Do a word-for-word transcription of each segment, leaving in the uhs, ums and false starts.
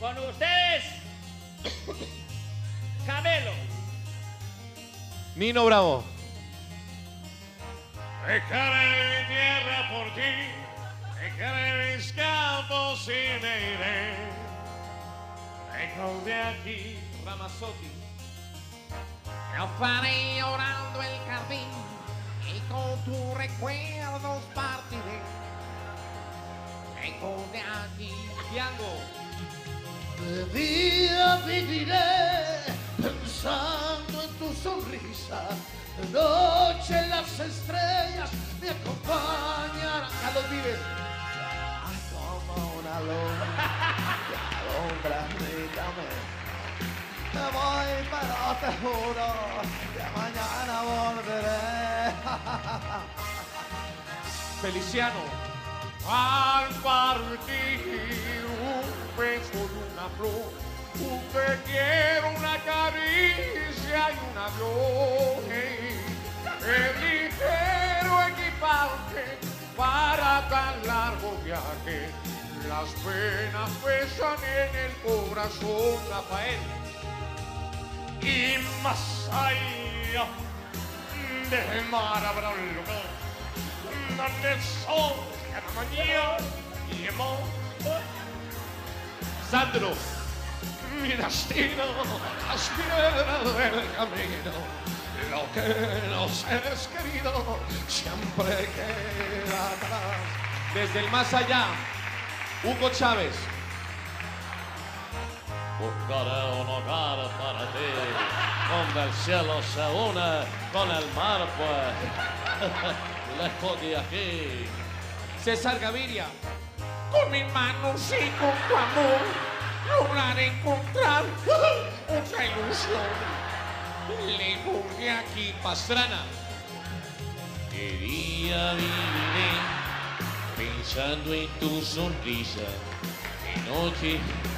Con ustedes, Camelo. Nino Bravo. Dejaré mi tierra por ti, dejaré mis campos y me iré. Lejos de aquí, Ramazotti. Yo faré llorando el jardín y con tus recuerdos partiré. Lejos de aquí. Tiango. De día viviré pensando en tu sonrisa. De noche las estrellas me acompañarán. Carlos Vives. Ay, como una luz que alumbra mi camino. Me voy, pero te juro que mañana volveré. Feliciano. al partir un beso y una flor, un te quiero, una caricia y un adiós. El ligero equipaje para tan largo viaje, las penas pesan en el corazón. Rafael. Y más allá del mar habrá un lugar donde el sol cada mañana y amor. Sandro. Mi destino, las piedras del camino, lo que nos es querido siempre queda atrás. Desde el más allá, Hugo Chávez. Buscaré un hogar para ti, donde el cielo se une con el mar, pues, lejos de aquí. César Gaviria. Con mis manos y con tu amor lograré encontrar otra ilusión. Lejos de aquí. Pastrana. De día viviré pensando en tu sonrisa, de noche.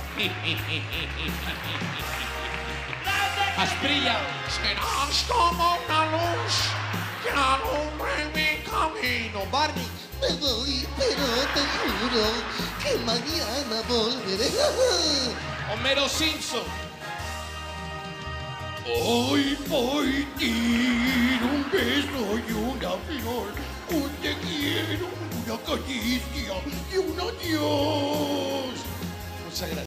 Asprilla. Serás como una luz que alumbra mi camino. Barney. Me voy, pero te juro que mañana volveré. Homero Simpson. Hoy voy ti un beso y una flor, un te quiero, una caricia y un adiós. Muchas gracias.